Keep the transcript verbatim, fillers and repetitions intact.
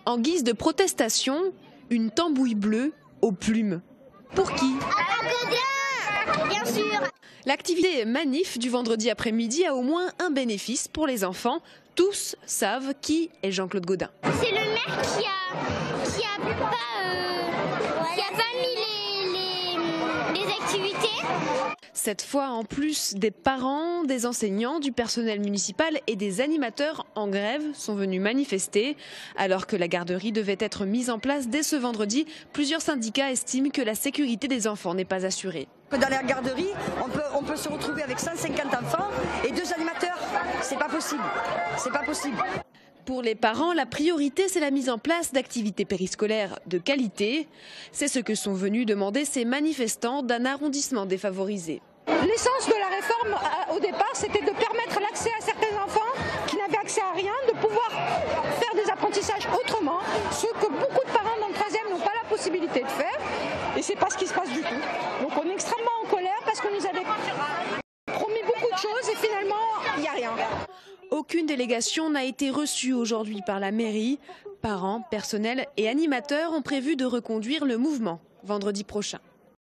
En guise de protestation, une tambouille bleue aux plumes. Pour qui? Bien sûr. L'activité manif du vendredi après-midi a au moins un bénéfice pour les enfants. Tous savent qui est Jean-Claude Gaudin. C'est le maire qui a, qui a pas, euh, qui a pas mis les, les, les activités. Cette fois, en plus, des parents, des enseignants, du personnel municipal et des animateurs en grève sont venus manifester. Alors que la garderie devait être mise en place dès ce vendredi, plusieurs syndicats estiment que la sécurité des enfants n'est pas assurée. Dans la garderie, on peut, on peut se retrouver avec cent cinquante enfants et deux animateurs. C'est pas possible. C'est pas possible. Pour les parents, la priorité, c'est la mise en place d'activités périscolaires de qualité. C'est ce que sont venus demander ces manifestants d'un arrondissement défavorisé. L'essence de la réforme, au départ, c'était de permettre l'accès à certains enfants qui n'avaient accès à rien, de pouvoir faire des apprentissages autrement, ce que beaucoup de parents dans le troisième n'ont pas la possibilité de faire. Et c'est pas ce qui se passe du tout. Donc on est extrêmement en colère parce qu'on nous avait promis beaucoup de choses et finalement, il n'y a rien. Aucune délégation n'a été reçue aujourd'hui par la mairie. Parents, personnel et animateurs ont prévu de reconduire le mouvement vendredi prochain.